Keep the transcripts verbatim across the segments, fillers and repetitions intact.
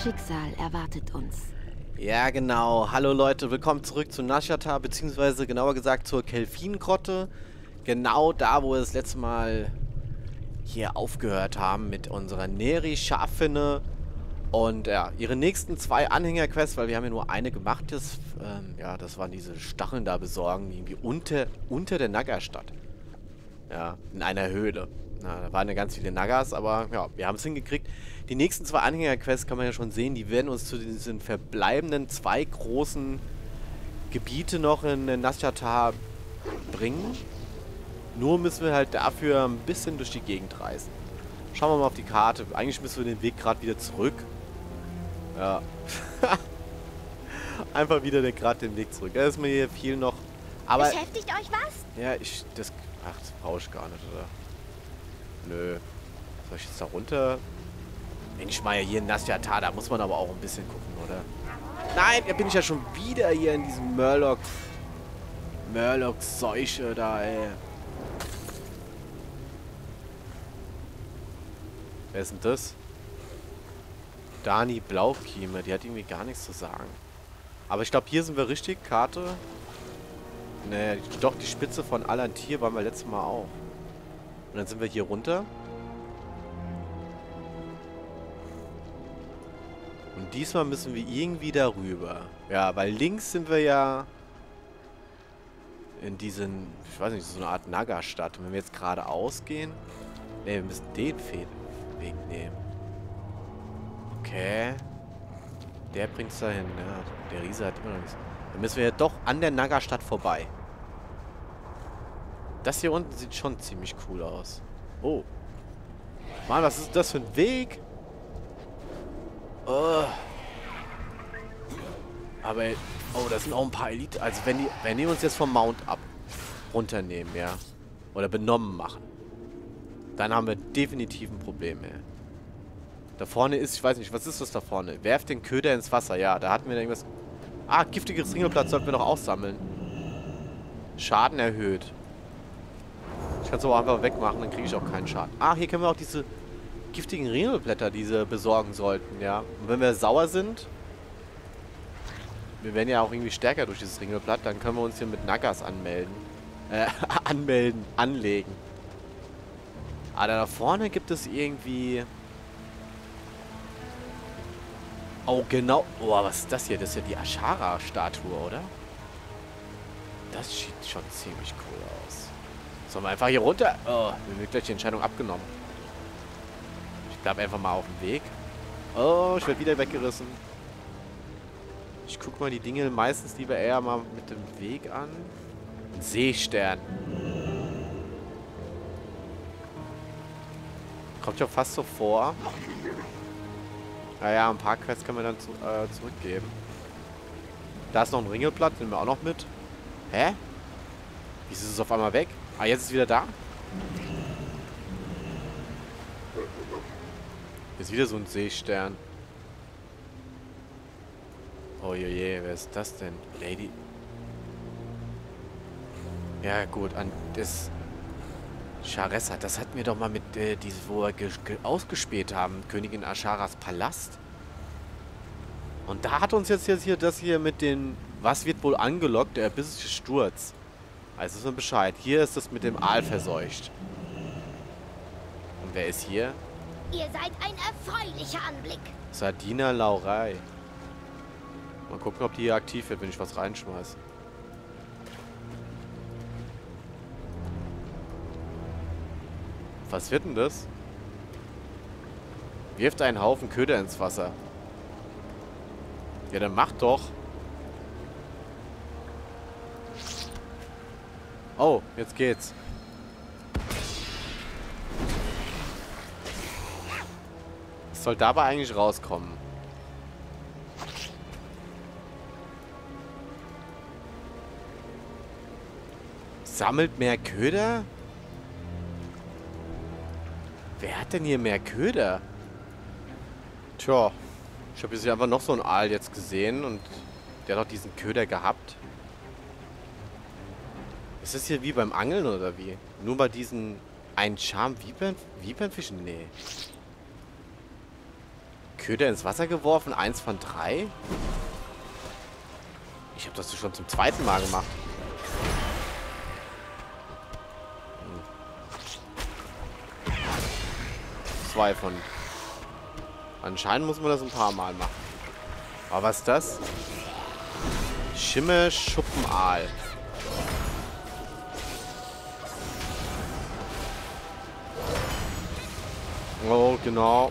Schicksal erwartet uns. Ja, genau. Hallo Leute, willkommen zurück zu Nashata, beziehungsweise genauer gesagt zur Kelphin-Grotte. Genau da, wo wir das letzte Mal hier aufgehört haben mit unserer Neri Scharfinne. Und ja, ihre nächsten zwei Anhängerquests, weil wir haben ja nur eine gemacht, das, ähm, ja, das waren diese Stacheln da besorgen, irgendwie unter, unter der Naga-Stadt. Ja, in einer Höhle. Na, da waren ja ganz viele Nagas, aber ja, wir haben es hingekriegt. Die nächsten zwei Anhängerquests kann man ja schon sehen, die werden uns zu diesen verbleibenden zwei großen Gebiete noch in Nashata bringen. Nur müssen wir halt dafür ein bisschen durch die Gegend reisen. Schauen wir mal auf die Karte. Eigentlich müssen wir den Weg gerade wieder zurück. Ja. Einfach wieder gerade den Weg zurück. Da ist mir hier viel noch. Aber beschäftigt euch was? ja, ich. Das. Ach, das brauche ich gar nicht, oder? Nö. Soll ich jetzt da runter? Mensch, mal hier in Nashata, da muss man aber auch ein bisschen gucken, oder? Nein, da bin ich ja schon wieder hier in diesem Murloc. Murloc-Seuche da, ey. Wer ist denn das? Dani Blaukiemer, die hat irgendwie gar nichts zu sagen. Aber ich glaube, hier sind wir richtig. Karte. Ne, doch, die Spitze von Alantir waren wir letztes Mal auch. Und dann sind wir hier runter. Und diesmal müssen wir irgendwie darüber. Ja, weil links sind wir ja in diesen, ich weiß nicht, so eine Art Naga-Stadt. Und wenn wir jetzt geradeaus gehen. Ne, wir müssen den Weg nehmen. Okay. Der bringt es dahin. Ja, der Riese hat immer noch nichts. Dann müssen wir ja doch an der Naga-Stadt vorbei. Das hier unten sieht schon ziemlich cool aus. Oh. Mann, was ist das für ein Weg? Oh. Aber, oh, das sind auch ein paar Elite. Also, wenn die, wenn die uns jetzt vom Mount ab runternehmen, ja. Oder benommen machen. Dann haben wir definitiv ein Problem, ey. Da vorne ist, ich weiß nicht, was ist das da vorne? Werft den Köder ins Wasser. Ja, da hatten wir irgendwas. Ah, giftiges Ringelblatt sollten wir noch aussammeln. Schaden erhöht. Ich kann es aber einfach wegmachen, dann kriege ich auch keinen Schaden. Ah, hier können wir auch diese giftigen Ringelblätter, diese besorgen sollten, ja. Und wenn wir sauer sind, wir werden ja auch irgendwie stärker durch dieses Ringelblatt, dann können wir uns hier mit Nagas anmelden. Äh, anmelden, anlegen. Ah, da vorne gibt es irgendwie... Oh, genau. Oh, was ist das hier? Das ist ja die Ashara-Statue, oder? Das sieht schon ziemlich cool aus. Sollen wir einfach hier runter? Oh, mir wird gleich die Entscheidung abgenommen. Ich bleib einfach mal auf dem Weg. Oh, ich werde wieder weggerissen. Ich guck mal die Dinge meistens lieber eher mal mit dem Weg an. Ein Seestern. Kommt ja fast so vor. Naja, ein paar Quests können wir dann zu, äh, zurückgeben. Da ist noch ein Ringelblatt, nehmen wir auch noch mit. Hä? Wieso ist es auf einmal weg? Ah, jetzt ist es wieder da? Ist wieder so ein Seestern. Oh je, je, wer ist das denn? Lady. Ja, gut, an das... Sharessa, das hatten wir doch mal mit, äh, diese, wo wir ausgespäht haben. Königin Asharas Palast. Und da hat uns jetzt, jetzt hier das hier mit den... Was wird wohl angelockt? Der erbissliche Sturz. Also ist mir Bescheid. Hier ist das mit dem Aal verseucht. Und wer ist hier? Ihr seid ein erfreulicher Anblick. Sardina Laurei. Mal gucken, ob die hier aktiv wird, wenn ich was reinschmeiße. Was wird denn das? Wirft einen Haufen Köder ins Wasser. Ja, dann mach doch. Oh, jetzt geht's. Was soll dabei eigentlich rauskommen? Sammelt mehr Köder? Wer hat denn hier mehr Köder? Tja, ich habe jetzt einfach noch so einen Aal jetzt gesehen und der hat doch diesen Köder gehabt. Ist das hier wie beim Angeln oder wie? Nur bei diesen einen Charme Vipern, Vipernfischen? Nee. Köder ins Wasser geworfen. Eins von drei. Ich habe das schon zum zweiten Mal gemacht. Hm. Zwei von... Anscheinend muss man das ein paar Mal machen. Aber was ist das? Schimmelschuppenaal. Oh, genau.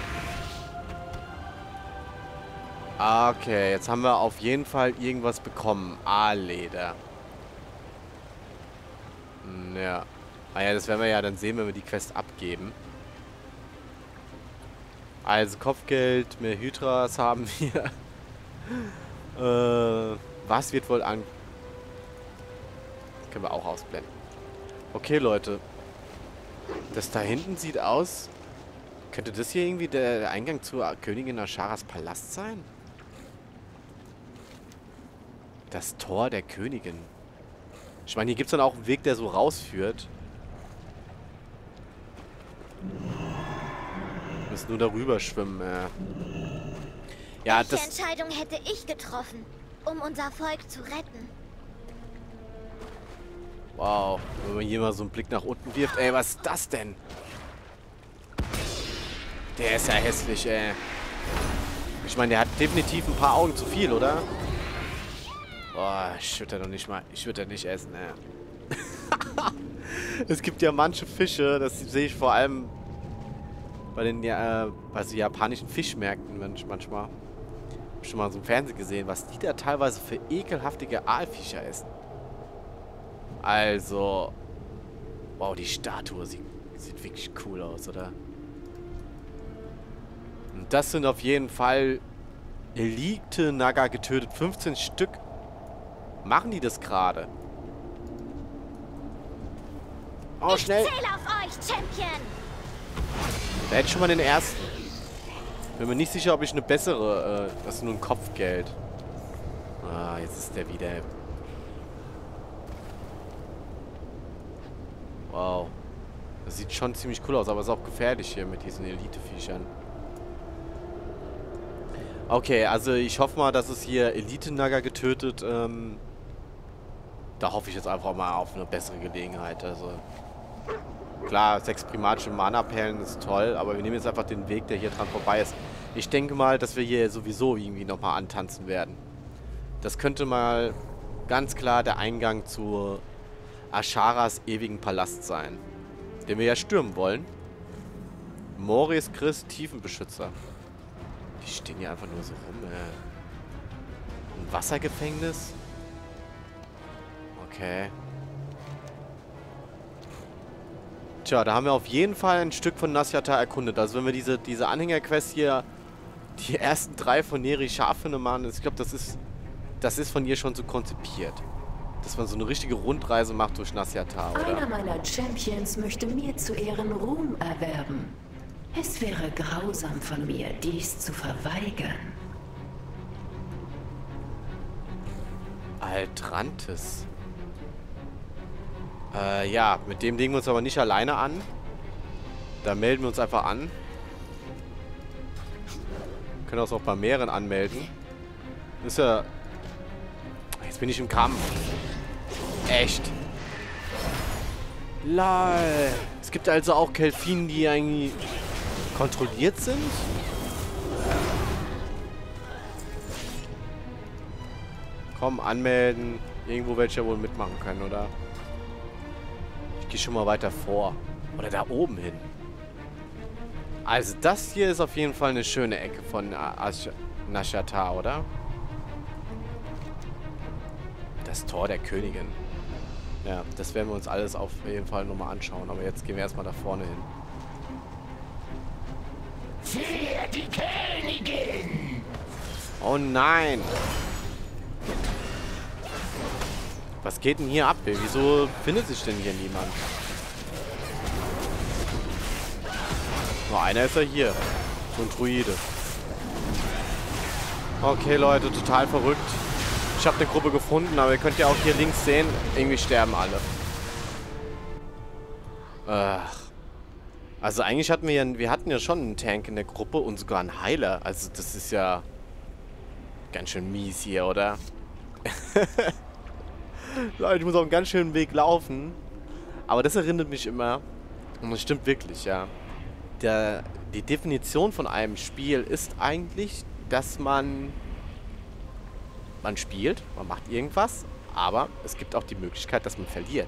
Okay, jetzt haben wir auf jeden Fall irgendwas bekommen. Aalleder. Hm, ja. Ah ja, das werden wir ja dann sehen, wenn wir die Quest abgeben. Also Kopfgeld, mehr Hydras haben wir. äh, was wird wohl an... Können wir auch ausblenden. Okay, Leute. Das da hinten sieht aus... Könnte das hier irgendwie der Eingang zur Königin Asharas Palast sein? Das Tor der Königin. Ich meine, hier gibt es dann auch einen Weg, der so rausführt. Wir müssen nur darüber schwimmen. Äh. Ja, Welche das... Entscheidung hätte ich getroffen, um unser Volk zu retten? Wow. Wenn man hier mal so einen Blick nach unten wirft. Ey, was ist das denn? Der ist ja hässlich, ey. Ich meine, der hat definitiv ein paar Augen zu viel, oder? Boah, ich würde ja noch nicht mal... Ich würde ja nicht essen, ey. Es gibt ja manche Fische, das sehe ich vor allem bei den äh, bei so japanischen Fischmärkten manchmal. Ich habe schon mal so im Fernsehen gesehen, was die da teilweise für ekelhaftige Aalviecher essen. Also... Wow, die Statue sieht, sieht wirklich cool aus, oder? Und das sind auf jeden Fall Elite-Naga getötet. fünfzehn Stück. Machen die das gerade? Oh, schnell. Ich zähle auf euch, Champion. Da hätte ich schon mal den ersten. Bin mir nicht sicher, ob ich eine bessere... Äh, das ist nur ein Kopfgeld. Ah, jetzt ist der wieder... Wow. Das sieht schon ziemlich cool aus, aber ist auch gefährlich hier mit diesen Elite-Viechern. Okay, also ich hoffe mal, dass es hier Elite-Naga getötet. Ähm, da hoffe ich jetzt einfach mal auf eine bessere Gelegenheit. Also klar, sechs primatische Mana-Perlen ist toll, aber wir nehmen jetzt einfach den Weg, der hier dran vorbei ist. Ich denke mal, dass wir hier sowieso irgendwie nochmal antanzen werden. Das könnte mal ganz klar der Eingang zu Asharas ewigen Palast sein, den wir ja stürmen wollen. Moris Chris, Tiefenbeschützer. Die stehen hier einfach nur so rum, ey. Ein Wassergefängnis? Okay. Tja, da haben wir auf jeden Fall ein Stück von Nasjata erkundet. Also wenn wir diese, diese Anhängerquest hier, die ersten drei von Neri Scharfinne machen, ich glaube, das ist, das ist von ihr schon so konzipiert. Dass man so eine richtige Rundreise macht durch Nasjata, oder? Einer meiner Champions möchte mir zu Ehren Ruhm erwerben. Es wäre grausam von mir, dies zu verweigern. Altrantis. Äh, ja, mit dem legen wir uns aber nicht alleine an. Da melden wir uns einfach an. Wir können uns auch bei mehreren anmelden. Ist ja... Jetzt bin ich im Kampf. Echt. Lol. Es gibt also auch Kelfinen, die eigentlich kontrolliert sind. Komm, anmelden. Irgendwo werde ich ja wohl mitmachen können, oder? Ich gehe schon mal weiter vor. Oder da oben hin. Also das hier ist auf jeden Fall eine schöne Ecke von Nasjata, oder? Das Tor der Königin. Ja, das werden wir uns alles auf jeden Fall nochmal anschauen. Aber jetzt gehen wir erstmal da vorne hin. Für die Königin! Oh nein! Was geht denn hier ab? Ey? Wieso findet sich denn hier niemand? Nur einer ist ja hier. So ein Druide. Okay, Leute, total verrückt. Ich habe eine Gruppe gefunden, aber ihr könnt ja auch hier links sehen, irgendwie sterben alle. Ach. Also eigentlich hatten wir ja, wir hatten ja schon einen Tank in der Gruppe und sogar einen Heiler. Also das ist ja ganz schön mies hier, oder? Leute, ich muss auf einem ganz schönen Weg laufen. Aber das erinnert mich immer, und das stimmt wirklich, ja. Der, die Definition von einem Spiel ist eigentlich, dass man, man spielt, man macht irgendwas, aber es gibt auch die Möglichkeit, dass man verliert.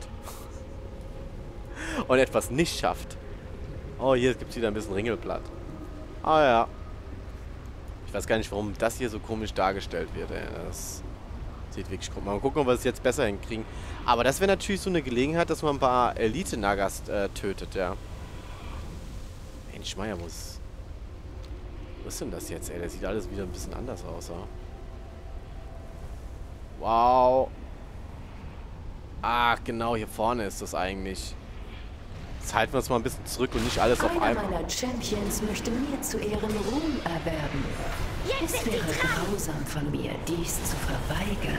Und etwas nicht schafft. Oh, hier gibt es wieder ein bisschen Ringelblatt. Ah ja. Ich weiß gar nicht, warum das hier so komisch dargestellt wird. Ey. Das sieht wirklich komisch. Mal gucken, ob wir es jetzt besser hinkriegen. Aber das wäre natürlich so eine Gelegenheit, dass man ein paar Elite-Nagas äh, tötet, ja. Mensch, Meier muss... Was ist denn das jetzt, ey? Das sieht alles wieder ein bisschen anders aus, ja. Wow. Ach, genau, hier vorne ist das eigentlich. Jetzt halten wir uns mal ein bisschen zurück und nicht alles auf einmal. Einer meiner Champions möchte mir zu Ehren Ruhm erwerben. Es wäre grausam von mir, dies zu verweigern.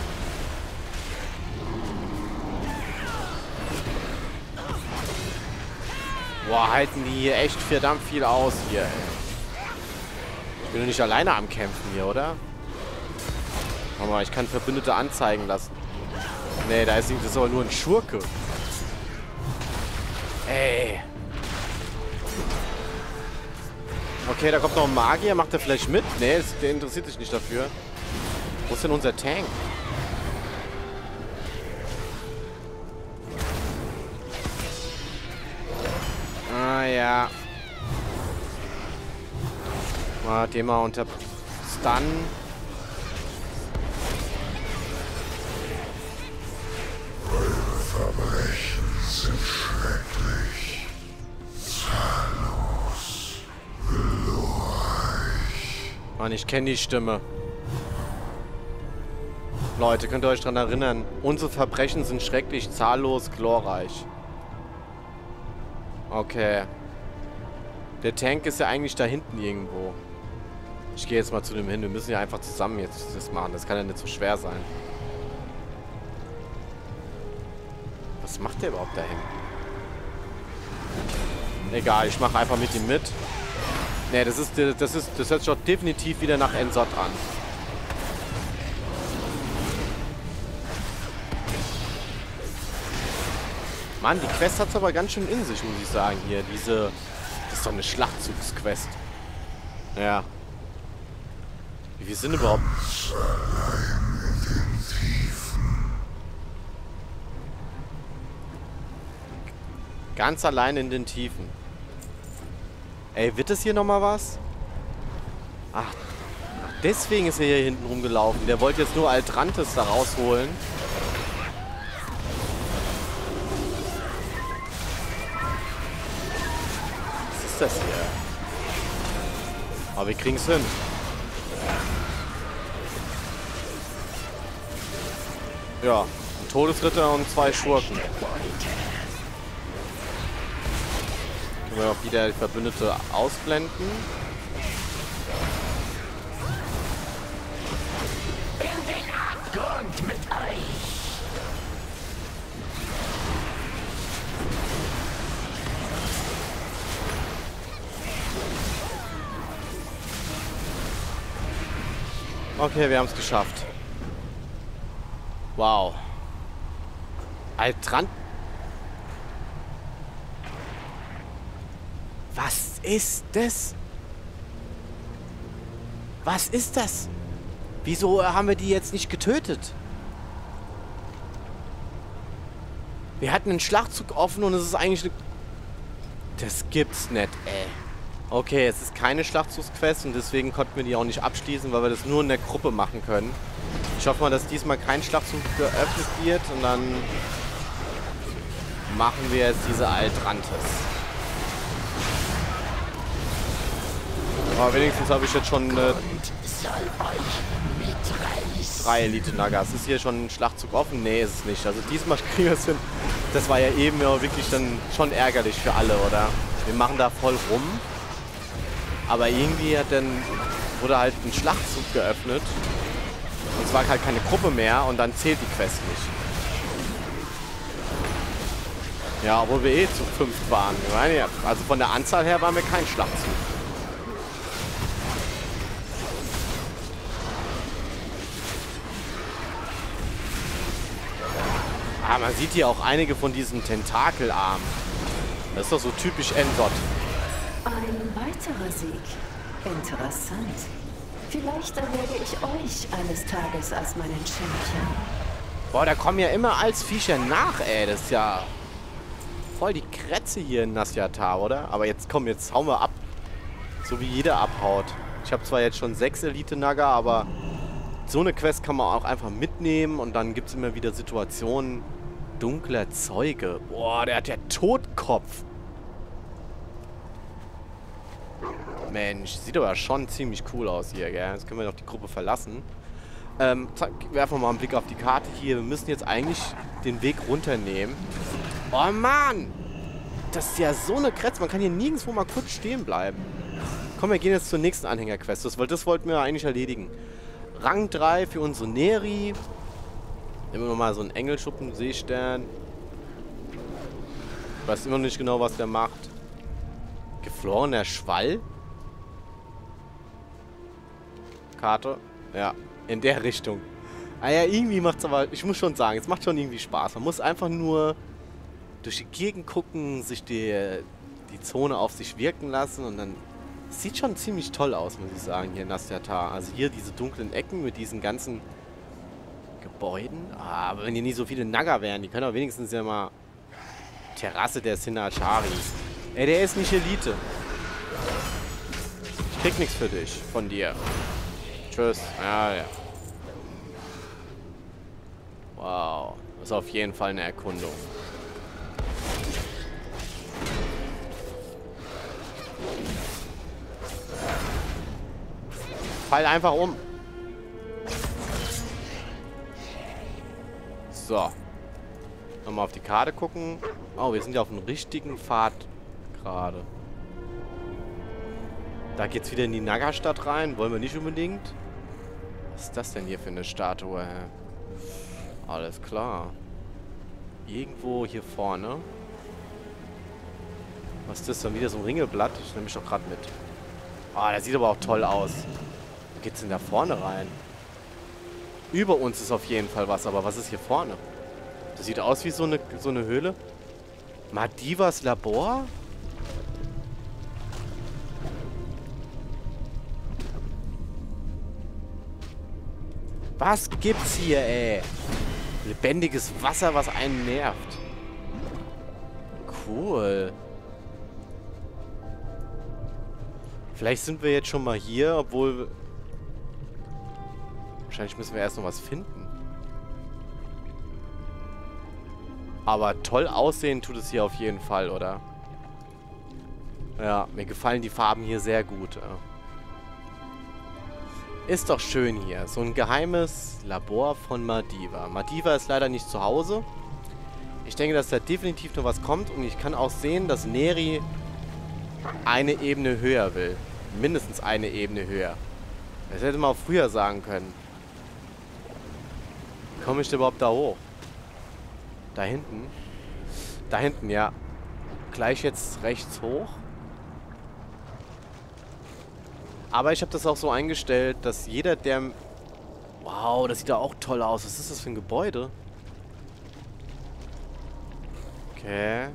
Boah, halten die hier echt verdammt viel aus hier, ey. Ich bin doch nicht alleine am Kämpfen hier, oder? Warte mal, ich kann Verbündete anzeigen lassen. Nee, da ist das aber nur ein Schurke. Ey. Okay, da kommt noch ein Magier. Macht er vielleicht mit? Nee, der interessiert sich nicht dafür. Wo ist denn unser Tank? Ah, ja. Mal den mal unter Stun. Verbrechen sind schrecklich, zahllos, glorreich. Mann, ich kenne die Stimme. Leute, könnt ihr euch daran erinnern? Unsere Verbrechen sind schrecklich, zahllos, glorreich. Okay. Der Tank ist ja eigentlich da hinten irgendwo. Ich gehe jetzt mal zu dem hin. Wir müssen ja einfach zusammen jetzt das machen. Das kann ja nicht so schwer sein. Was macht der überhaupt da hinten? Egal, ich mache einfach mit ihm mit. Ne, das ist, das ist, das hört sich doch definitiv wieder nach Ensot an. Mann, die Quest hat es aber ganz schön in sich, muss ich sagen, hier. Diese, das ist doch eine Schlachtzugsquest. Ja. Wie viel sind überhaupt? Ganz allein in den Tiefen. Ey, wird das hier nochmal was? Ach, ach, deswegen ist er hier hinten rumgelaufen. Der wollte jetzt nur Altrantes da rausholen. Was ist das hier? Aber wir kriegen es hin. Ja, ein Todesritter und zwei Schurken. Können wir auch wieder die Verbündete ausblenden. In den Abgrund mit euch! Okay, wir haben es geschafft. Wow. Altrant. Was ist das? Was ist das? Wieso haben wir die jetzt nicht getötet? Wir hatten einen Schlachtzug offen und es ist eigentlich eine... Das gibt's nicht, ey. Okay, es ist keine Schlachtzugsquest und deswegen konnten wir die auch nicht abschließen, weil wir das nur in der Gruppe machen können. Ich hoffe mal, dass diesmal kein Schlachtzug geöffnet wird und dann machen wir jetzt diese Altrantes. Aber wenigstens habe ich jetzt schon äh, drei Elite-Nagas. Ist hier schon ein Schlachtzug offen? Nee, ist es nicht. Also diesmal kriegen wir es hin. Das war ja eben ja wirklich dann schon ärgerlich für alle, oder? Wir machen da voll rum. Aber irgendwie hat dann, wurde halt ein Schlachtzug geöffnet. Und es war halt keine Gruppe mehr und dann zählt die Quest nicht. Ja, obwohl wir eh zu fünft waren. Ich meine, ja, also von der Anzahl her waren wir kein Schlachtzug. Ah, man sieht hier auch einige von diesen Tentakelarmen. Das ist doch so typisch Endot. Ein weiterer Sieg. Interessant. Vielleicht erwäge ich euch eines Tages als meinen Champion. Boah, da kommen ja immer als Viecher nach, ey. Das ist ja voll die Krätze hier in Nasyatar, oder? Aber jetzt komm, jetzt hauen wir ab. So wie jeder abhaut. Ich habe zwar jetzt schon sechs Elite-Naga, aber so eine Quest kann man auch einfach mitnehmen. Und dann gibt es immer wieder Situationen. Dunkler Zeuge. Boah, der hat ja Totkopf. Mensch, sieht aber schon ziemlich cool aus hier, gell? Jetzt können wir noch die Gruppe verlassen. Ähm, werfen wir mal einen Blick auf die Karte hier. Wir müssen jetzt eigentlich den Weg runternehmen. Oh Mann! Das ist ja so eine Kretze. Man kann hier nirgendwo mal kurz stehen bleiben. Komm, wir gehen jetzt zur nächsten Anhängerquest. Das, das wollten wir eigentlich erledigen. Rang drei für unsere Neri. Nehmen wir mal so einen Engelschuppen, Seestern. Ich weiß immer noch nicht genau, was der macht. Gefrorener Schwall. Karte. Ja, in der Richtung. Ah ja, irgendwie macht es aber, ich muss schon sagen, es macht schon irgendwie Spaß. Man muss einfach nur durch die Gegend gucken, sich die, die Zone auf sich wirken lassen und dann sieht schon ziemlich toll aus, muss ich sagen, hier in Nasyatar. Also hier diese dunklen Ecken mit diesen ganzen Gebäuden. Ah, aber wenn hier nicht so viele Naga wären, die können auch wenigstens ja mal Terrasse der Sinachari. Ey, der ist nicht Elite. Ich krieg nichts für dich, von dir. Tschüss. Ja, ja. Wow. Das ist auf jeden Fall eine Erkundung. Fall einfach um. So. Nochmal auf die Karte gucken. Oh, wir sind ja auf dem richtigen Pfad gerade. Da geht's wieder in die Naga-Stadt rein. Wollen wir nicht unbedingt. Was ist das denn hier für eine Statue? Alles klar. Irgendwo hier vorne. Was ist das dann wieder? So ein Ringelblatt? Ich nehme mich doch gerade mit. Ah, oh, der sieht aber auch toll aus. Wo geht's denn da vorne rein? Über uns ist auf jeden Fall was, aber was ist hier vorne? Das sieht aus wie so eine, so eine Höhle. Madivas Labor? Was gibt's hier, ey? Lebendiges Wasser, was einen nervt. Cool. Vielleicht sind wir jetzt schon mal hier, obwohl... Wahrscheinlich müssen wir erst noch was finden. Aber toll aussehen tut es hier auf jeden Fall, oder? Ja, mir gefallen die Farben hier sehr gut. Ja. Ist doch schön hier. So ein geheimes Labor von Madiva. Madiva ist leider nicht zu Hause. Ich denke, dass da definitiv noch was kommt. Und ich kann auch sehen, dass Neri eine Ebene höher will. Mindestens eine Ebene höher. Das hätte man auch früher sagen können. Wie komme ich denn überhaupt da hoch? Da hinten? Da hinten, ja. Gleich jetzt rechts hoch. Aber ich habe das auch so eingestellt, dass jeder, der... Wow, das sieht da auch toll aus. Was ist das für ein Gebäude? Okay.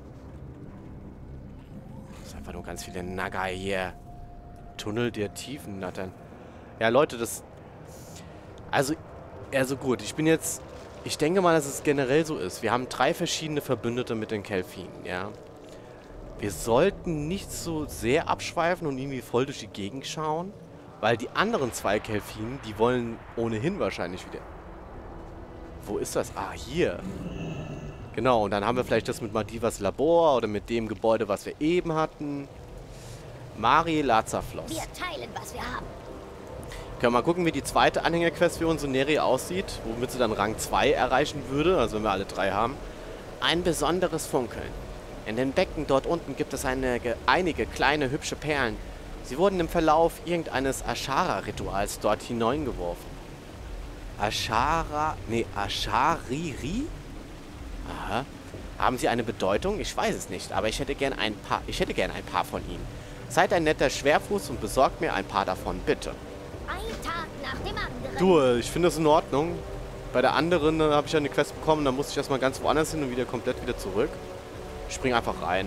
Das ist einfach nur ganz viele Naga hier. Tunnel der Tiefen nattern. Ja, Leute, das... Also, also gut, ich bin jetzt... Ich denke mal, dass es generell so ist. Wir haben drei verschiedene Verbündete mit den Kelfinen, ja. Wir sollten nicht so sehr abschweifen und irgendwie voll durch die Gegend schauen, weil die anderen zwei Kelfinen, die wollen ohnehin wahrscheinlich wieder... Wo ist das? Ah, hier. Genau, und dann haben wir vielleicht das mit Madivas Labor oder mit dem Gebäude, was wir eben hatten. Mari Lazaflos. Wir teilen, was wir haben. Können wir mal gucken, wie die zweite Anhängerquest für unsere Neri aussieht, womit sie dann Rang zwei erreichen würde, also wenn wir alle drei haben. Ein besonderes Funkeln. In den Becken dort unten gibt es eine, einige kleine hübsche Perlen. Sie wurden im Verlauf irgendeines Ashara-Rituals dort hineingeworfen. Ashara... Nee, Ashariri? Aha. Haben sie eine Bedeutung? Ich weiß es nicht, aber ich hätte gern ein paar, ich hätte gern ein paar von ihnen. Seid ein netter Schwerfuß und besorgt mir ein paar davon, bitte. Ein Tag nach dem anderen. Du, äh, ich finde das in Ordnung. Bei der anderen äh, habe ich ja eine Quest bekommen, dann musste ich erstmal ganz woanders hin und wieder komplett wieder zurück. Ich spring einfach rein.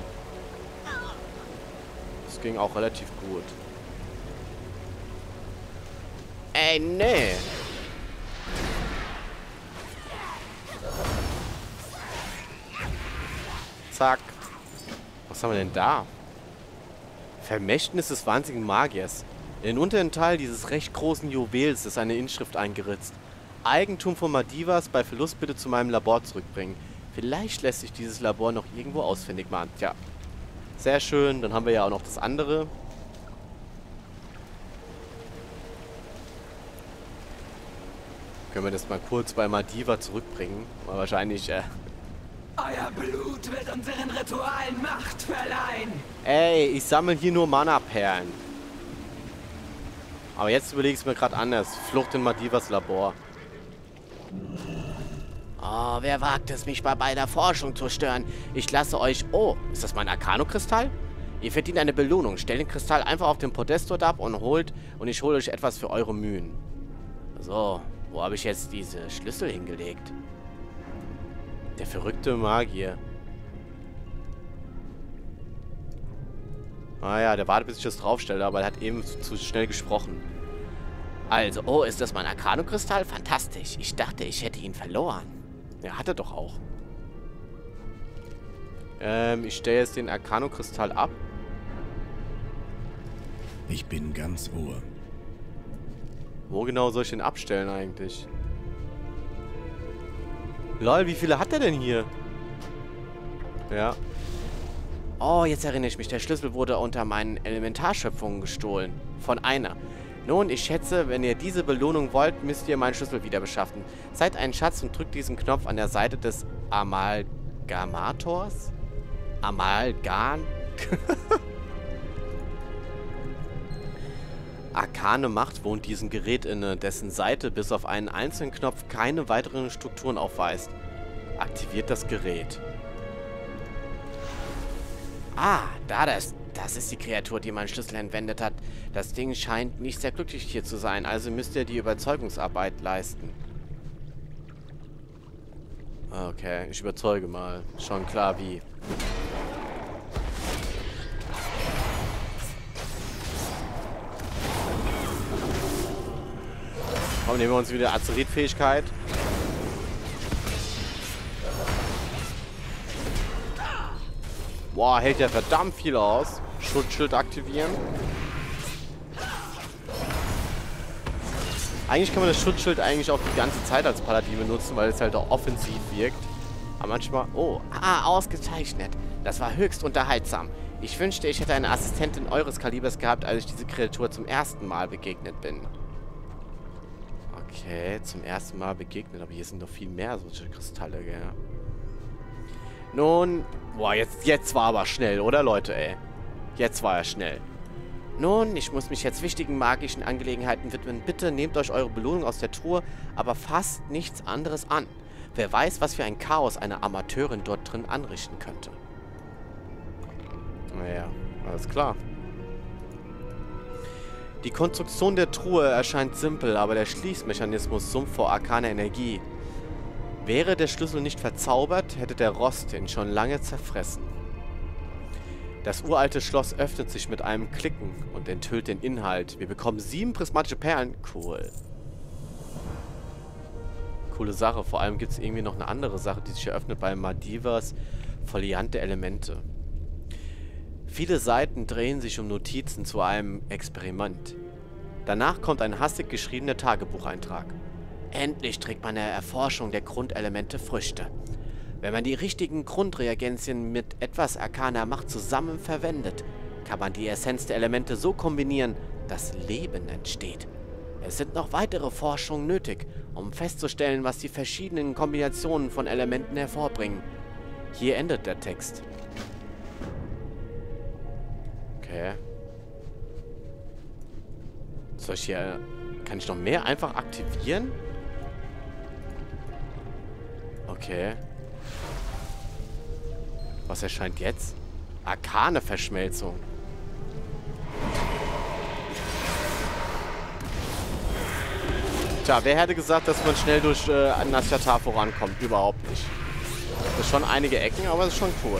Das ging auch relativ gut. Ey, nee. Zack. Was haben wir denn da? Vermächtnis des wahnsinnigen Magiers. In den unteren Teil dieses recht großen Juwels ist eine Inschrift eingeritzt. Eigentum von Madivas, bei Verlust bitte zu meinem Labor zurückbringen. Vielleicht lässt sich dieses Labor noch irgendwo ausfindig machen. Tja. Sehr schön. Dann haben wir ja auch noch das andere. Können wir das mal kurz bei Madiva zurückbringen? Mal wahrscheinlich, äh... Euer Blut wird unseren Ritualen Macht verleihen. Ey, ich sammle hier nur Mana-Perlen. Aber jetzt überlege ich es mir gerade anders. Flucht in Madivas Labor. Oh, wer wagt es, mich bei beider Forschung zu stören? Ich lasse euch... Oh, ist das mein Arcano-Kristall? Ihr verdient eine Belohnung. Stellt den Kristall einfach auf den Podest dort ab und holt... Und ich hole euch etwas für eure Mühen. So, wo habe ich jetzt diese Schlüssel hingelegt? Der verrückte Magier. Ah ja, der wartet, bis ich das draufstelle, aber er hat eben zu, zu schnell gesprochen. Also, oh, ist das mein Arcano-Kristall? Fantastisch. Ich dachte, ich hätte ihn verloren. Er hatte doch auch. Ähm, ich stelle jetzt den Arcano-Kristall ab. Ich bin ganz Ohr. Wo genau soll ich den abstellen eigentlich? Lol, wie viele hat er denn hier? Ja. Oh, jetzt erinnere ich mich. Der Schlüssel wurde unter meinen Elementarschöpfungen gestohlen. Von einer. Nun, ich schätze, wenn ihr diese Belohnung wollt, müsst ihr meinen Schlüssel wieder beschaffen. Seid ein Schatz und drückt diesen Knopf an der Seite des Amalgamators? Amalgam? Arkane Macht wohnt diesem Gerät inne, dessen Seite bis auf einen einzelnen Knopf keine weiteren Strukturen aufweist. Aktiviert das Gerät. Ah, da das. Das ist die Kreatur, die meinen Schlüssel entwendet hat. Das Ding scheint nicht sehr glücklich hier zu sein, also müsst ihr die Überzeugungsarbeit leisten. Okay, ich überzeuge mal. Schon klar wie. Komm, nehmen wir uns wieder Azerit-Fähigkeit. Boah, hält ja verdammt viel aus. Schutzschild aktivieren. Eigentlich kann man das Schutzschild eigentlich auch die ganze Zeit als Paladin benutzen, weil es halt auch offensiv wirkt. Aber manchmal... Oh, ah, ausgezeichnet. Das war höchst unterhaltsam. Ich wünschte, ich hätte eine Assistentin eures Kalibers gehabt, als ich diese Kreatur zum ersten Mal begegnet bin. Okay, zum ersten Mal begegnet. Aber hier sind noch viel mehr solche Kristalle, gell? Nun... Boah, jetzt, jetzt war aber schnell, oder Leute, ey? Jetzt war er schnell. Nun, ich muss mich jetzt wichtigen magischen Angelegenheiten widmen. Bitte nehmt euch eure Belohnung aus der Truhe, aber fasst nichts anderes an. Wer weiß, was für ein Chaos eine Amateurin dort drin anrichten könnte. Naja, alles klar. Die Konstruktion der Truhe erscheint simpel, aber der Schließmechanismus summt vor arkaner Energie. Wäre der Schlüssel nicht verzaubert, hätte der Rost ihn schon lange zerfressen. Das uralte Schloss öffnet sich mit einem Klicken und enthüllt den Inhalt. Wir bekommen sieben prismatische Perlen. Cool. Coole Sache. Vor allem gibt es irgendwie noch eine andere Sache, die sich eröffnet bei Madivas Foliante Elemente. Viele Seiten drehen sich um Notizen zu einem Experiment. Danach kommt ein hastig geschriebener Tagebucheintrag. Endlich trägt meine Erforschung der Grundelemente Früchte. Wenn man die richtigen Grundreagenzien mit etwas arkaner Macht zusammen verwendet, kann man die Essenz der Elemente so kombinieren, dass Leben entsteht. Es sind noch weitere Forschungen nötig, um festzustellen, was die verschiedenen Kombinationen von Elementen hervorbringen. Hier endet der Text. Okay. Soll ich hier... Kann ich noch mehr einfach aktivieren? Was erscheint jetzt? Arkane Verschmelzung. Tja, wer hätte gesagt, dass man schnell durch äh, Nasyatar vorankommt? Überhaupt nicht. Das ist schon einige Ecken, aber es ist schon cool.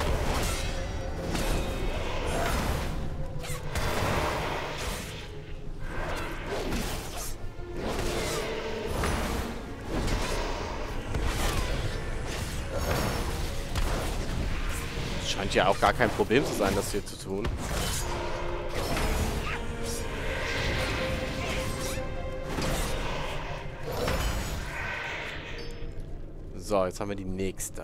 Es scheint ja auch gar kein Problem zu sein, das hier zu tun. So, jetzt haben wir die nächste.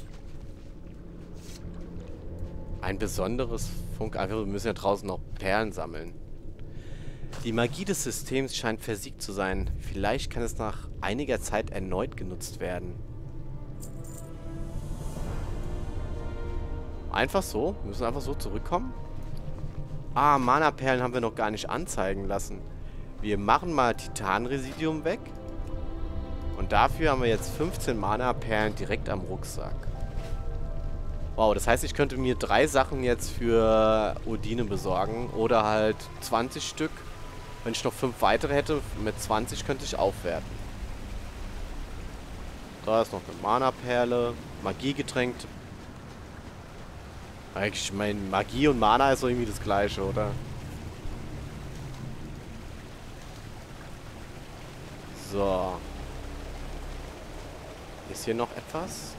Ein besonderes Funk... Einfach, wir müssen ja draußen noch Perlen sammeln. Die Magie des Systems scheint versiegt zu sein. Vielleicht kann es nach einiger Zeit erneut genutzt werden. Einfach so? Wir müssen einfach so zurückkommen? Ah, Mana-Perlen haben wir noch gar nicht anzeigen lassen. Wir machen mal Titanresidium weg. Und dafür haben wir jetzt fünfzehn Mana-Perlen direkt am Rucksack. Wow, das heißt, ich könnte mir drei Sachen jetzt für Undine besorgen. Oder halt zwanzig Stück. Wenn ich noch fünf weitere hätte, mit zwanzig könnte ich aufwerten. Da ist noch eine Mana-Perle. Magiegetränk. Ich meine, Magie und Mana ist so irgendwie das Gleiche, oder? So. Ist hier noch etwas?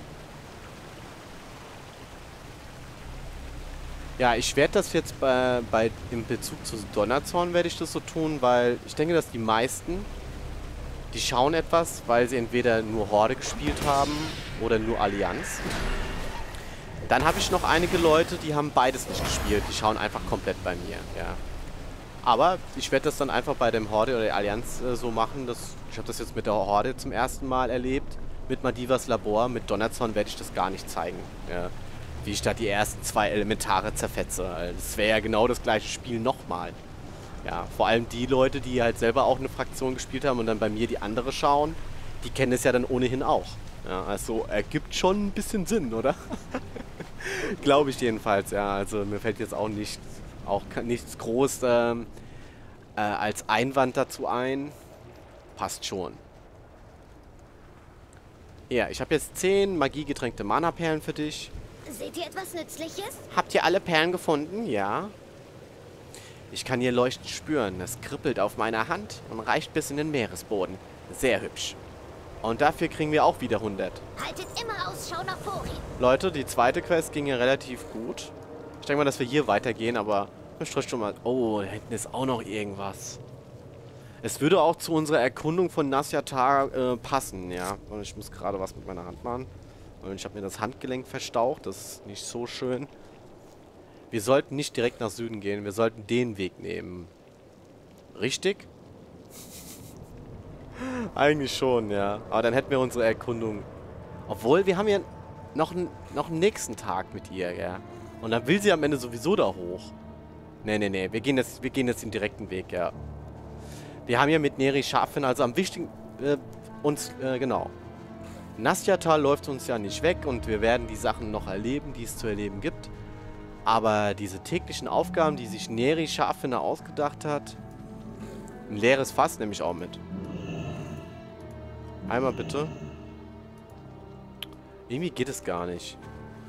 Ja, ich werde das jetzt bei, bei im Bezug zu Donnerzorn werde ich das so tun, weil ich denke, dass die meisten, die schauen etwas, weil sie entweder nur Horde gespielt haben oder nur Allianz. Dann habe ich noch einige Leute, die haben beides nicht gespielt. Die schauen einfach komplett bei mir, ja. Aber ich werde das dann einfach bei dem Horde oder der Allianz äh, so machen. Dass, ich habe das jetzt mit der Horde zum ersten Mal erlebt. Mit Madivas Labor, mit Donnerzorn werde ich das gar nicht zeigen. Ja. Wie ich da die ersten zwei Elementare zerfetze. Das wäre ja genau das gleiche Spiel nochmal. Ja, vor allem die Leute, die halt selber auch eine Fraktion gespielt haben und dann bei mir die andere schauen, die kennen es ja dann ohnehin auch. Ja, also ergibt schon ein bisschen Sinn, oder? Glaube ich jedenfalls, ja. Also mir fällt jetzt auch nicht, auch nichts groß ähm, äh, als Einwand dazu ein. Passt schon. Ja, ich habe jetzt zehn magiegetränkte Mana-Perlen für dich. Seht ihr etwas Nützliches? Habt ihr alle Perlen gefunden? Ja. Ich kann ihr Leuchten spüren. Es kribbelt auf meiner Hand und reicht bis in den Meeresboden. Sehr hübsch. Und dafür kriegen wir auch wieder hundert. Haltet immer Ausschau nach Fori. Leute, die zweite Quest ging ja relativ gut. Ich denke mal, dass wir hier weitergehen, aber ich strich schon mal... Oh, da hinten ist auch noch irgendwas. Es würde auch zu unserer Erkundung von Nasyatar äh, passen, ja. Und ich muss gerade was mit meiner Hand machen. Und ich habe mir das Handgelenk verstaucht. Das ist nicht so schön. Wir sollten nicht direkt nach Süden gehen. Wir sollten den Weg nehmen. Richtig? Eigentlich schon, ja. Aber dann hätten wir unsere Erkundung... Obwohl, wir haben ja noch, noch einen nächsten Tag mit ihr, ja. Und dann will sie am Ende sowieso da hoch. Nee, nee, nee. Wir gehen jetzt, wir gehen jetzt den direkten Weg, ja. Wir haben ja mit Neri Scharfin, also am wichtigen... Äh, uns, äh, genau. Nasyatar läuft uns ja nicht weg und wir werden die Sachen noch erleben, die es zu erleben gibt. Aber diese täglichen Aufgaben, die sich Neri Scharfin ausgedacht hat... Ein leeres Fass nehme ich auch mit. Einmal bitte. Irgendwie geht es gar nicht.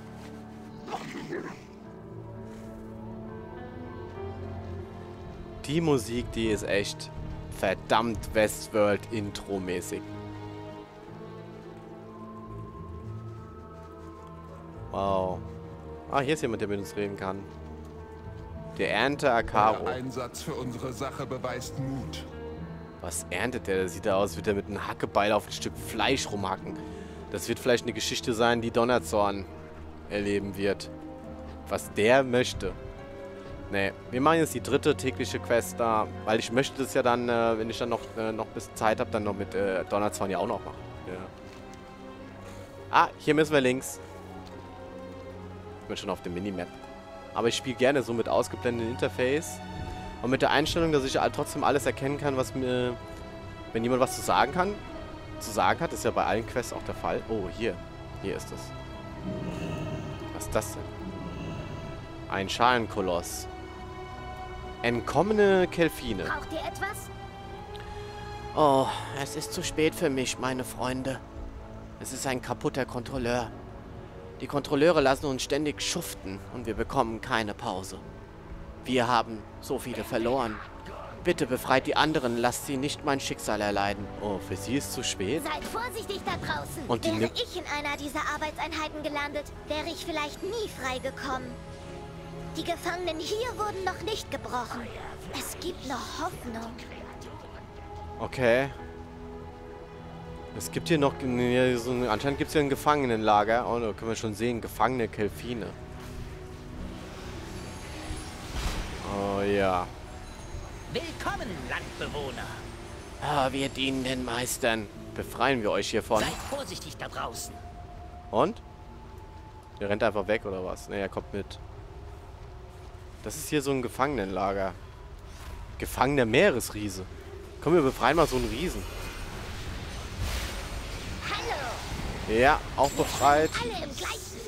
Die Musik, die ist echt verdammt Westworld-Intro-mäßig. Wow. Ah, hier ist jemand, der mit uns reden kann. Der Ernte Akaro. Der Einsatz für unsere Sache beweist Mut. Was erntet der? Das sieht da aus, als würde er mit einem Hackebeil auf ein Stück Fleisch rumhacken. Das wird vielleicht eine Geschichte sein, die Donnerzorn erleben wird. Was der möchte. Nee, wir machen jetzt die dritte tägliche Quest da, weil ich möchte das ja dann, äh, wenn ich dann noch, äh, noch ein bisschen Zeit habe, dann noch mit äh, Donnerzorn ja auch noch machen. Ja. Ah, hier müssen wir links. Ich bin schon auf dem Minimap. Aber ich spiele gerne so mit ausgeblendetem Interface. Und mit der Einstellung, dass ich trotzdem alles erkennen kann, was mir, wenn jemand was zu sagen kann, zu sagen hat, ist ja bei allen Quests auch der Fall. Oh, hier. Hier ist es. Was ist das denn? Ein Schalenkoloss. Entkommene Kelfine. Braucht ihr etwas? Oh, es ist zu spät für mich, meine Freunde. Es ist ein kaputter Kontrolleur. Die Kontrolleure lassen uns ständig schuften und wir bekommen keine Pause. Wir haben so viele verloren. Bitte befreit die anderen, lasst sie nicht mein Schicksal erleiden. Oh, für sie ist zu spät? Seid vorsichtig da draußen. Und die wäre nimmt- ich in einer dieser Arbeitseinheiten gelandet, wäre ich vielleicht nie freigekommen. Die Gefangenen hier wurden noch nicht gebrochen. Es gibt noch Hoffnung. Okay. Es gibt hier noch... nee, so ein, anscheinend gibt es hier ein Gefangenenlager. Oh, da können wir schon sehen. Gefangene Kelfine. Oh ja. Willkommen, Landbewohner. Ah, wir dienen den Meistern. Befreien wir euch hiervon. Seid vorsichtig da draußen. Und? Der rennt einfach weg, oder was? Ne, er kommt mit. Das ist hier so ein Gefangenenlager. Gefangener Meeresriese. Komm, wir befreien mal so einen Riesen. Hallo, Ja, auch befreit. alle im gleichen.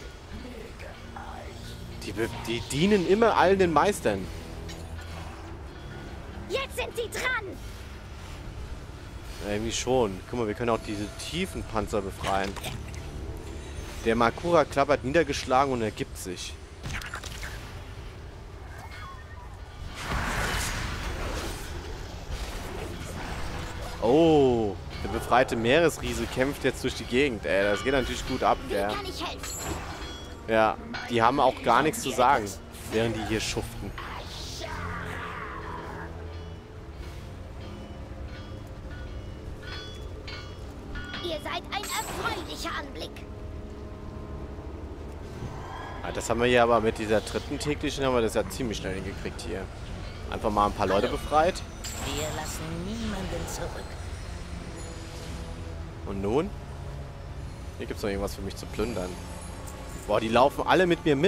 Die, be- die dienen immer allen den Meistern. Jetzt sind sie dran. Ja, irgendwie schon. Guck mal, wir können auch diese tiefen Panzer befreien. Der Makura klappert niedergeschlagen und ergibt sich. Oh, der befreite Meeresriese kämpft jetzt durch die Gegend. Ey, das geht natürlich gut ab. Wie Ja, kann ich helfen? ja, die haben auch gar nichts zu sagen, während die hier schuften. Ihr seid ein erfreulicher Anblick. Ja, das haben wir hier aber mit dieser dritten täglichen, haben wir das ja ziemlich schnell hingekriegt hier. Einfach mal ein paar Leute befreit. Wir lassen niemanden zurück. Und nun? Hier gibt es noch irgendwas für mich zu plündern. Boah, die laufen alle mit mir mit.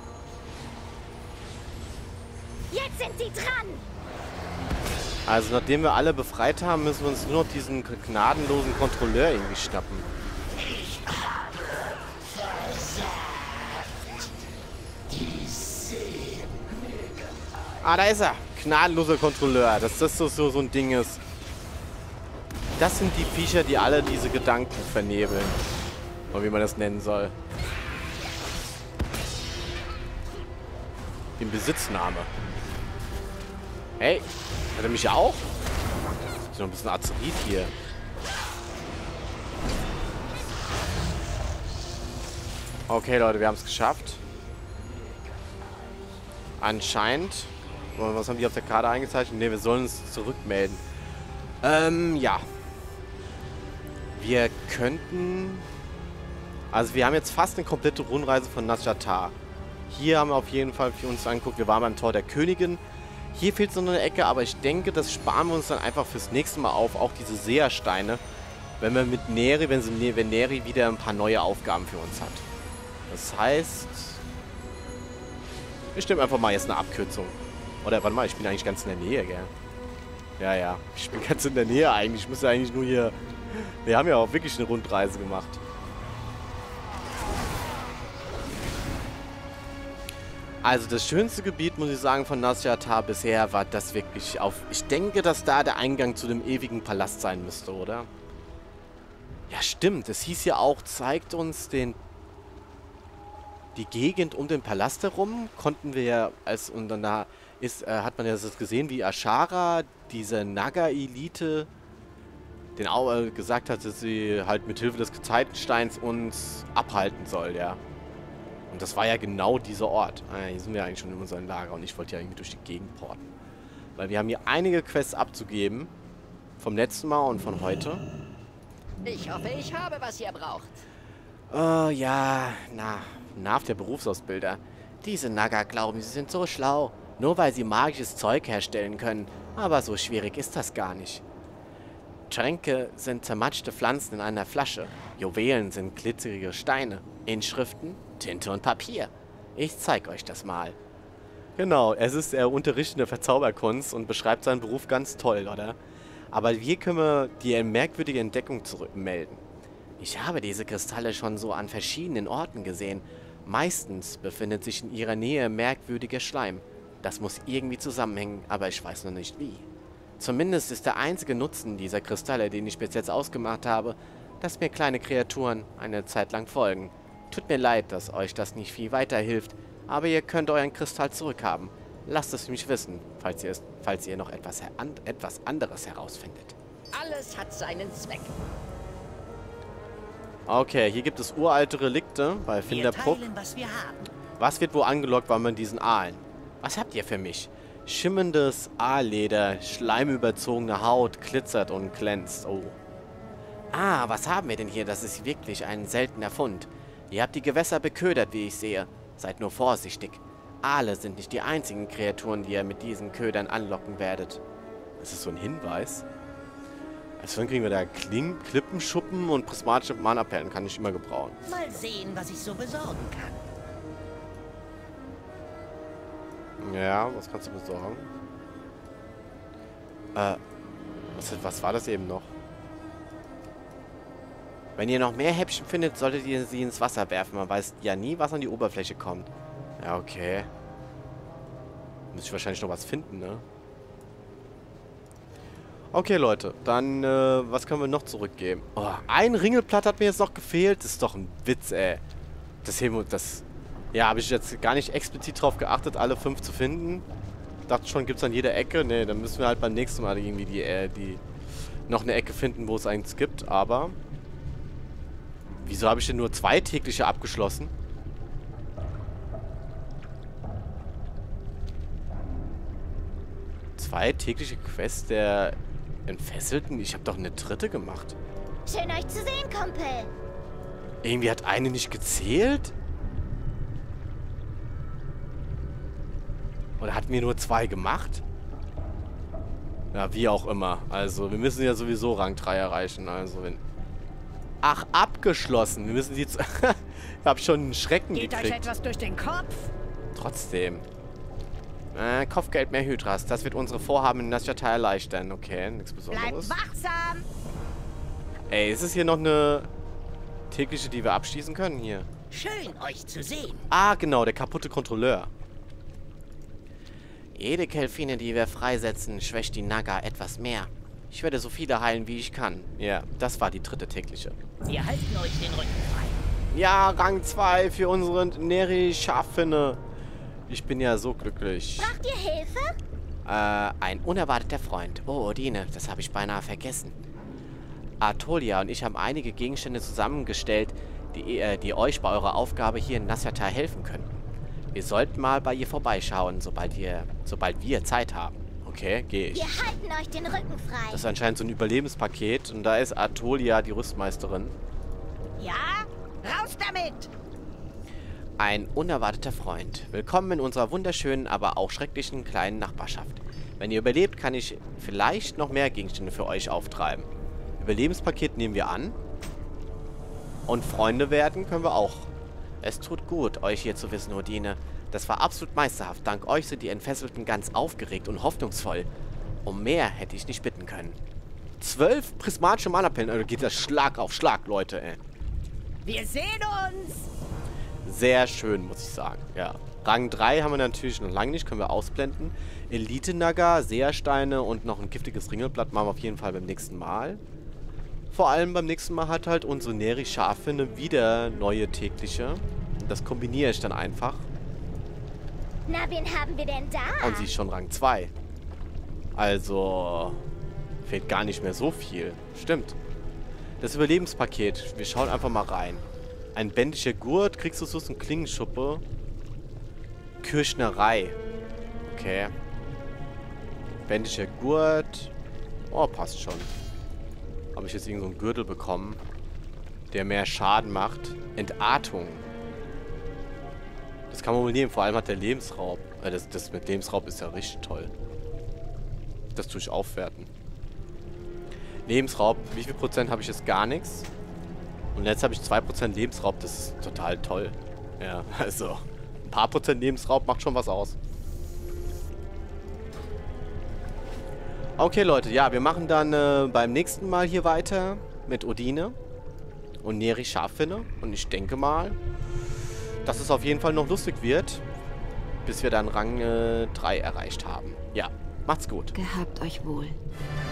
Jetzt sind sie dran. Also nachdem wir alle befreit haben, müssen wir uns nur noch diesen gnadenlosen Kontrolleur irgendwie schnappen. Ah, da ist er. Gnadenloser Kontrolleur. Dass das so, so, so ein Ding ist. Das sind die Viecher, die alle diese Gedanken vernebeln. Oder wie man das nennen soll. In Besitznahme. Hey, hat er mich auch? Ist noch ein bisschen Azerit hier. Okay, Leute, wir haben es geschafft. Anscheinend. Was haben die auf der Karte eingezeichnet? Ne, wir sollen uns zurückmelden. Ähm, ja. Wir könnten... Also wir haben jetzt fast eine komplette Rundreise von Nasjatar. Hier haben wir auf jeden Fall für uns angeguckt, wir waren beim Tor der Königin. Hier fehlt so eine Ecke, aber ich denke, das sparen wir uns dann einfach fürs nächste Mal auf. Auch diese Sehersteine. Wenn wir mit Neri, wenn, sie, wenn Neri wieder ein paar neue Aufgaben für uns hat. Das heißt... Ich nehme einfach mal jetzt eine Abkürzung. Oder warte mal, ich bin eigentlich ganz in der Nähe, gell? Ja, ja. Ich bin ganz in der Nähe eigentlich. Ich müsste eigentlich nur hier... Wir haben ja auch wirklich eine Rundreise gemacht. Also das schönste Gebiet, muss ich sagen, von Nasjatar bisher war das wirklich auf... Ich denke, dass da der Eingang zu dem ewigen Palast sein müsste, oder? Ja, stimmt. Es hieß ja auch, zeigt uns den... Die Gegend um den Palast herum. Konnten wir ja, als... Und dann da ist, äh, hat man ja das gesehen, wie Ashara, diese Naga-Elite, den auch äh, gesagt hat, dass sie halt mit Hilfe des Gezeitensteins uns abhalten soll, ja. Und das war ja genau dieser Ort. Ah, hier sind wir eigentlich schon in unserem Lager und ich wollte ja irgendwie durch die Gegend porten. Weil wir haben hier einige Quests abzugeben. Vom letzten Mal und von heute. Ich hoffe, ich habe, was ihr braucht. Oh ja, na, Nav der Berufsausbilder. Diese Naga glauben, sie sind so schlau. Nur weil sie magisches Zeug herstellen können. Aber so schwierig ist das gar nicht. Tränke sind zermatschte Pflanzen in einer Flasche. Juwelen sind glitzerige Steine. Inschriften, Tinte und Papier. Ich zeig euch das mal. Genau, es ist er unterrichtet in der Verzauberkunst und beschreibt seinen Beruf ganz toll, oder? Aber hier können wir die merkwürdige Entdeckung zurückmelden. Ich habe diese Kristalle schon so an verschiedenen Orten gesehen. Meistens befindet sich in ihrer Nähe merkwürdiger Schleim. Das muss irgendwie zusammenhängen, aber ich weiß noch nicht wie. Zumindest ist der einzige Nutzen dieser Kristalle, den ich bis jetzt ausgemacht habe, dass mir kleine Kreaturen eine Zeit lang folgen. Tut mir leid, dass euch das nicht viel weiterhilft, aber ihr könnt euren Kristall zurückhaben. Lasst es mich wissen, falls ihr, es, falls ihr noch etwas, an, etwas anderes herausfindet. Alles hat seinen Zweck. Okay, hier gibt es uralte Relikte bei Wir Finderbruck. teilen, was wir haben. Was wird wohl angelockt bei diesen Aalen? Was habt ihr für mich? Schimmerndes Aalleder, schleimüberzogene Haut, glitzert und glänzt. Oh. Ah, was haben wir denn hier? Das ist wirklich ein seltener Fund. Ihr habt die Gewässer beködert, wie ich sehe. Seid nur vorsichtig. Aale sind nicht die einzigen Kreaturen, die ihr mit diesen Ködern anlocken werdet. Das ist so ein Hinweis. Also dann kriegen wir da Kling Klippenschuppen und prismatische Mana-Perlen. Kann ich immer gebrauchen. Mal sehen, was ich so besorgen kann. Ja, was kannst du besorgen? Äh, was, was war das eben noch? Wenn ihr noch mehr Häppchen findet, solltet ihr sie ins Wasser werfen. Man weiß ja nie, was an die Oberfläche kommt. Ja, okay. Muss ich wahrscheinlich noch was finden, ne? Okay, Leute. Dann, äh, was können wir noch zurückgeben? Oh, ein Ringelblatt hat mir jetzt noch gefehlt. Das ist doch ein Witz, ey. Das heben wir, das... Ja, habe ich jetzt gar nicht explizit drauf geachtet, alle fünf zu finden. Dachte schon, gibt es an jeder Ecke. Ne, dann müssen wir halt beim nächsten Mal irgendwie die, äh, die... noch eine Ecke finden, wo es eins gibt, aber... Wieso habe ich denn nur zwei tägliche abgeschlossen? Zwei tägliche Quests der Entfesselten? Ich habe doch eine dritte gemacht. Schön euch zu sehen, Kumpel. Irgendwie hat eine nicht gezählt? Oder hatten wir nur zwei gemacht? Ja, wie auch immer. Also, wir müssen ja sowieso Rang drei erreichen. Also, wenn... Ach, abgeschlossen. Wir müssen die jetzt... Ich hab schon einen Schrecken Geht gekriegt. euch etwas durch den Kopf? Trotzdem. Äh, Kopfgeld mehr Hydras. Das wird unsere Vorhaben in Nasjata erleichtern. Okay, nichts Besonderes. Bleibt wachsam! Ey, ist es hier noch eine tägliche, die wir abschließen können hier? Schön, euch zu sehen. Ah, genau, der kaputte Kontrolleur. Jede Kelfine, die wir freisetzen, schwächt die Naga etwas mehr. Ich werde so viele heilen, wie ich kann. Ja, das war die dritte tägliche. Wir halten euch den Rücken frei. Ja, Rang zwei für unseren Neri Schaffinne. Ich bin ja so glücklich. Braucht ihr Hilfe? Äh, ein unerwarteter Freund. Oh, Odine, das habe ich beinahe vergessen. Artolia und ich haben einige Gegenstände zusammengestellt, die, äh, die euch bei eurer Aufgabe hier in Nasjata helfen können. Wir sollten mal bei ihr vorbeischauen, sobald wir, sobald wir Zeit haben. Okay, gehe ich. Wir halten euch den Rücken frei. Das ist anscheinend so ein Überlebenspaket. Und da ist Artolia, die Rüstmeisterin. Ja? Raus damit! Ein unerwarteter Freund. Willkommen in unserer wunderschönen, aber auch schrecklichen kleinen Nachbarschaft. Wenn ihr überlebt, kann ich vielleicht noch mehr Gegenstände für euch auftreiben. Überlebenspaket nehmen wir an. Und Freunde werden können wir auch. Es tut gut, euch hier zu wissen, Odine. Das war absolut meisterhaft. Dank euch sind die Entfesselten ganz aufgeregt und hoffnungsvoll. Um mehr hätte ich nicht bitten können. Zwölf prismatische Mana-Pillen. Also geht das Schlag auf Schlag, Leute, ey. Wir sehen uns! Sehr schön, muss ich sagen. Ja. Rang drei haben wir natürlich noch lange nicht. Können wir ausblenden. Elite-Naga, Seersteine und noch ein giftiges Ringelblatt machen wir auf jeden Fall beim nächsten Mal. Vor allem beim nächsten Mal hat halt unsere Neri Schaffinne wieder neue tägliche. Und das kombiniere ich dann einfach. Na, wen haben wir denn da? Und sie ist schon Rang zwei. Also fehlt gar nicht mehr so viel. Stimmt. Das Überlebenspaket. Wir schauen einfach mal rein. Ein bändischer Gurt, Kriegsressourcen, und Klingenschuppe. Kirchnerei. Okay. Bändischer Gurt. Oh, passt schon. Habe ich jetzt irgendeinen so Gürtel bekommen, der mehr Schaden macht. Entartung. Das kann man wohl nehmen. Vor allem hat der Lebensraub. Äh, das, das mit Lebensraub ist ja richtig toll. Das tue ich aufwerten. Lebensraub. Wie viel Prozent habe ich jetzt? Gar nichts. Und jetzt habe ich zwei Prozent Lebensraub. Das ist total toll. Ja, also ein paar Prozent Lebensraub macht schon was aus. Okay, Leute. Ja, wir machen dann äh, beim nächsten Mal hier weiter mit Odine und Neri Schaffinne. Und ich denke mal, dass es auf jeden Fall noch lustig wird, bis wir dann Rang äh, drei erreicht haben. Ja, macht's gut. Gehabt euch wohl.